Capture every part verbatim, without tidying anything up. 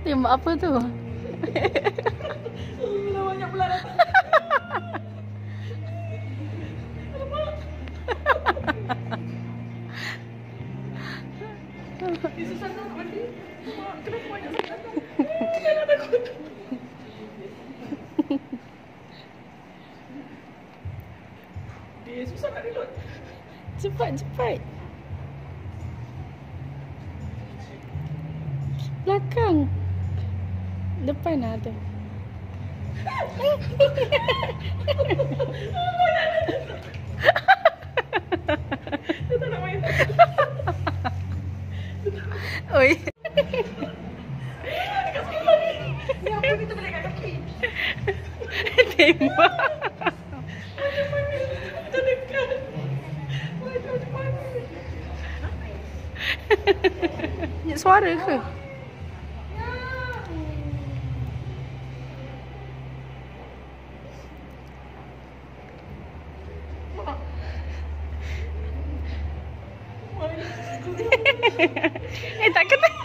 Tembak apa tu? Dah banyak pula datang. Dia susah nak mandi. Mak, kenapa banyak sangat datang? Jangan takut. Dia susah nak reload. Cepat, cepat. Belakang. Depan lah tu. Dia tak nak main. Oi. Dekat sekolah ni. Ni apa ni terbalik kat kaki? Tembak. Macam mana? Macam dekat. Macam mana? Ni suara ke? Eh, tak kena.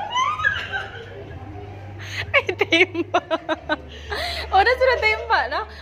Eh, tembak. Orang sudah tembak dah.